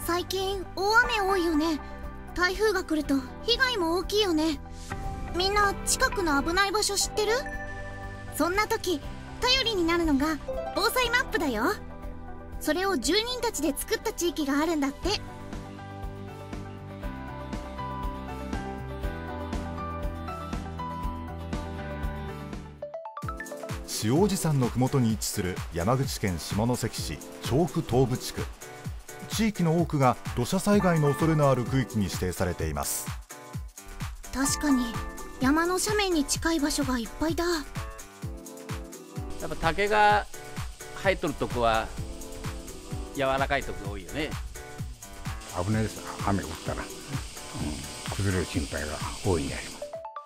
最近大雨多いよね。台風が来ると被害も大きいよね。みんな近くの危ない場所知ってる？そんな時頼りになるのが防災マップだよ。それを住人たちで作った地域があるんだって。 塩叔父山の麓に位置する山口県下関市調布東部地区。地域の多くが土砂災害の恐れのある区域に指定されています。 確かに山の斜面に近い場所がいっぱいだ。 やっぱ竹が生えとるとこは柔らかいとこが多いよね。 危ないです。雨降ったら、崩れる心配が多いんであります。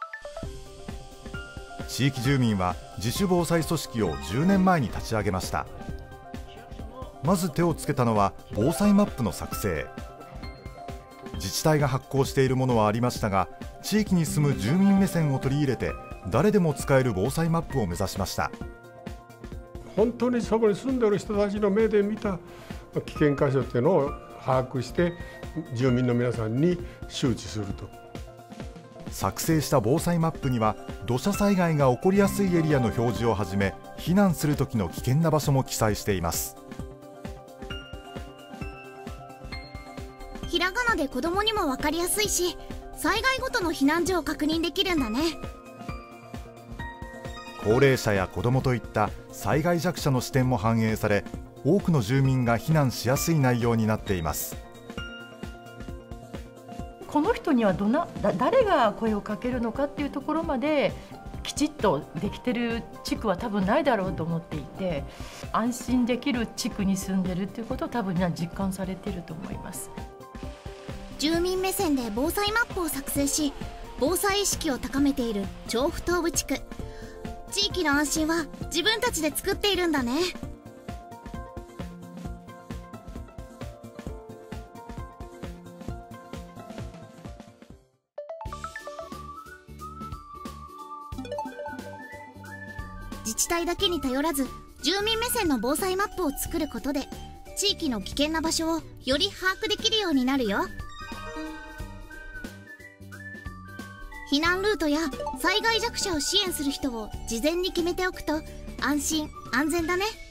地域住民は自主防災組織を10年前に立ち上げました。まず手をつけたのは防災マップの作成。自治体が発行しているものはありましたが、地域に住む住民目線を取り入れて誰でも使える防災マップを目指しました。 本当にそこに住んでいる人たちの目で見た危険箇所っていうのを把握して住民の皆さんに周知すると。 作成した防災マップには土砂災害が起こりやすいエリアの表示をはじめ、避難する時の危険な場所も記載しています。 ひらがなで子供にも分かりやすいし、災害ごとの避難所を確認できるんだね。 高齢者や子どもといった災害弱者の視点も反映され、多くの住民が避難しやすい内容になっています。 この人には誰が声をかけるのかっていうところまできちっとできてる地区は多分ないだろうと思っていて、安心できる地区に住んでるっていうことを多分実感されていると思います。 住民目線で防災マップを作成し、防災意識を高めている調布東部地区。地域の安心は自分たちで作っているんだね。自治体だけに頼らず、住民目線の防災マップを作ることで地域の危険な場所をより把握できるようになるよ。避難ルートや災害弱者を支援する人を事前に決めておくと安心安全だね。